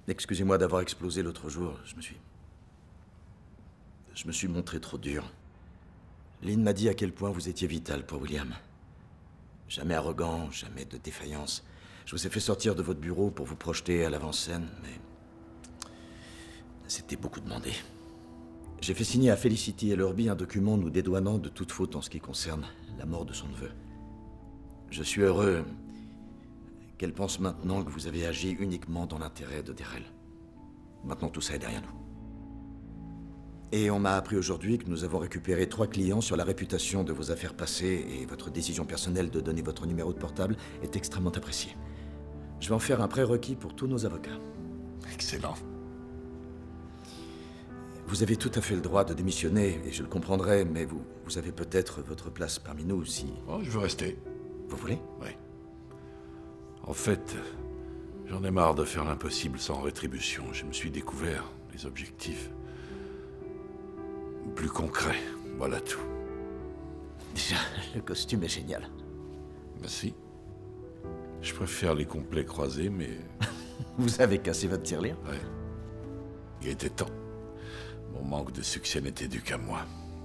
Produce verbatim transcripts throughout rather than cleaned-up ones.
Excusez-moi d'avoir explosé l'autre jour. Je me suis... Je me suis montré trop dur. Lynn m'a dit à quel point vous étiez vital pour William. Jamais arrogant, jamais de défaillance. Je vous ai fait sortir de votre bureau pour vous projeter à l'avant-scène, mais... c'était beaucoup demandé. J'ai fait signer à Felicity et Lurby un document nous dédouanant de toute faute en ce qui concerne la mort de son neveu. Je suis heureux qu'elle pense maintenant que vous avez agi uniquement dans l'intérêt de Darrell. Maintenant, tout ça est derrière nous. Et on m'a appris aujourd'hui que nous avons récupéré trois clients sur la réputation de vos affaires passées et votre décision personnelle de donner votre numéro de portable est extrêmement appréciée. Je vais en faire un prérequis pour tous nos avocats. Excellent. Vous avez tout à fait le droit de démissionner, et je le comprendrai, mais vous, vous avez peut-être votre place parmi nous si... Oh, je veux rester. Vous voulez? Oui. En fait, j'en ai marre de faire l'impossible sans rétribution. Je me suis découvert les objectifs plus concrets. Voilà tout. Déjà, le costume est génial. Merci. Je préfère les complets croisés, mais... Vous avez cassé votre tirelire? Ouais. Il était temps. Mon manque de succès n'était dû qu'à moi.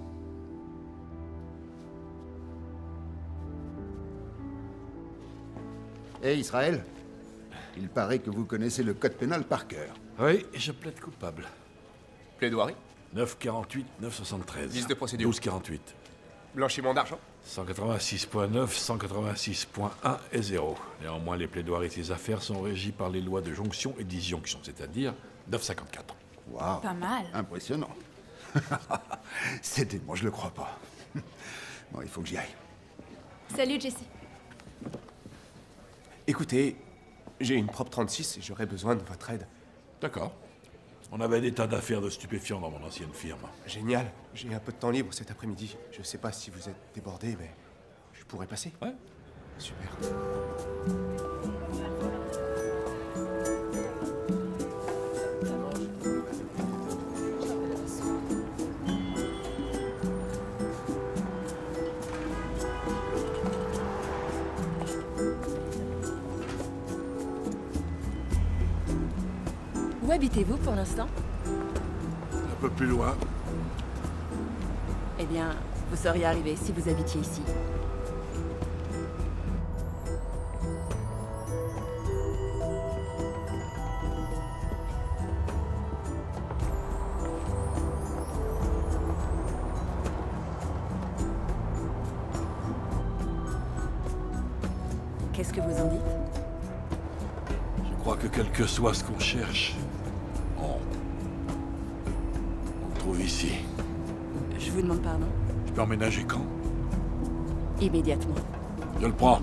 Hé, hey, Israël. Il paraît que vous connaissez le code pénal par cœur. Oui, je plaide coupable. Plaidoirie. neuf quarante-huit neuf soixante-treize. Vice de procédure. douze quarante-huit. Blanchiment d'argent. cent quatre-vingt-six point neuf, cent quatre-vingt-six point un et zéro. Néanmoins, les plaidoiries de ces affaires sont régies par les lois de jonction et disjonction, c'est-à-dire neuf cinquante-quatre. Waouh. Pas mal. Impressionnant. C'est dément, je le crois pas. Bon, il faut que j'y aille. Salut, Jesse. Écoutez, j'ai une propre trente-six et j'aurais besoin de votre aide. D'accord. On avait des tas d'affaires de stupéfiants dans mon ancienne firme. Génial. J'ai un peu de temps libre cet après-midi. Je sais pas si vous êtes débordé, mais je pourrais passer. Ouais. Super. Où habitez-vous pour l'instant? Un peu plus loin. Eh bien, vous seriez arrivé si vous habitiez ici. Qu'est-ce que vous en dites? Je crois que quel que soit ce qu'on cherche, on... on le trouve ici. Je vous demande pardon. Je peux emménager quand? Immédiatement. Je le prends.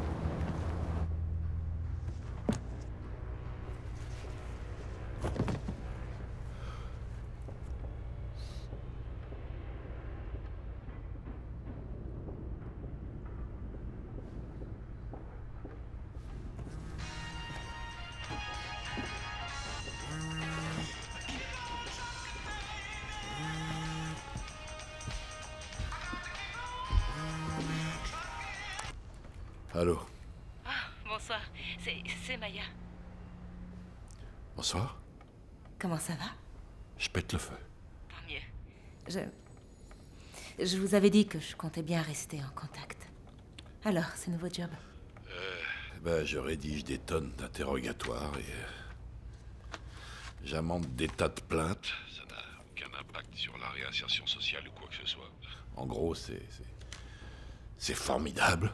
Allô? Ah, bonsoir. C'est... c'est Maya. Bonsoir. Comment ça va? Je pète le feu. Tant mieux. Je... Je vous avais dit que je comptais bien rester en contact. Alors, ce nouveau job? Euh, ben, je rédige des tonnes d'interrogatoires et... Euh, j'amende des tas de plaintes. Ça n'a aucun impact sur la réinsertion sociale ou quoi que ce soit. En gros, c'est... c'est, c'est formidable.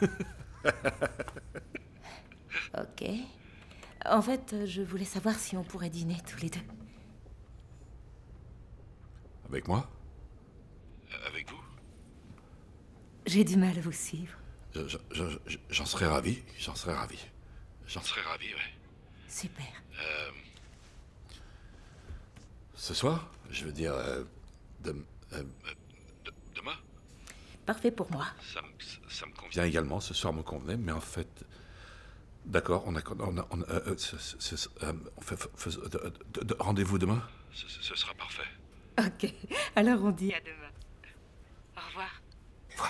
Ok. En fait, je voulais savoir si on pourrait dîner tous les deux. Avec moi? Avec vous? J'ai du mal à vous suivre. Je- je- je- J'en serais ravi. J'en serais ravi. J'en serais ravi, ouais. Super. Euh, ce soir? Je veux dire... Euh, de, euh, de- demain? Parfait pour moi. Ça, me- ça me convient également. Ce soir me convenait, mais en fait... D'accord, on a... On, a, on, a, euh, ce- ce- ce- euh, on fait, fait- de- de- de- rendez-vous demain? Ce, ce- ce sera parfait. Ok. Alors on dit à demain. Au revoir. Au revoir.